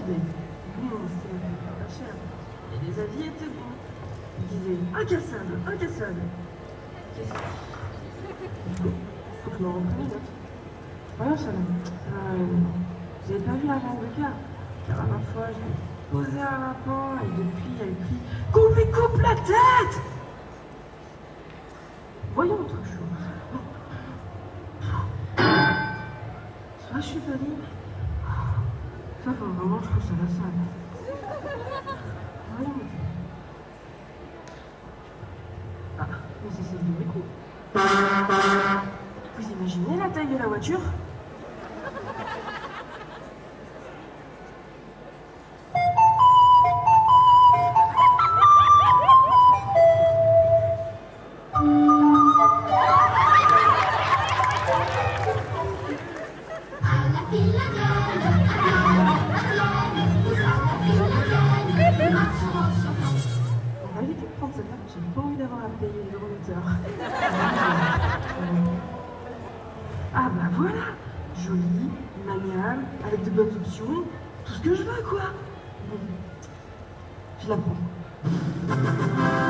mais bon, c'est pas cher. Et les avis étaient bons. Ils disaient incassable, incassable. Qu'est-ce que faut que je me reprenne les notes. Voyons, ça va. Vous avez pas vu la reine de cœur? La dernière fois, je l'ai posé un lapin et depuis, elle crie qu'on lui coupe la tête. Voyons autre chose. Soit je suis panique. Ça, faut vraiment que je trouve ça la salle. Voyons. Ah, mais c'est celle du micro. Vous imaginez la taille de la voiture? J'ai pas envie d'avoir à payer le moniteur. Ah bah voilà, joli, maniable, avec de bonnes options, tout ce que je veux quoi. Bon, je la prends.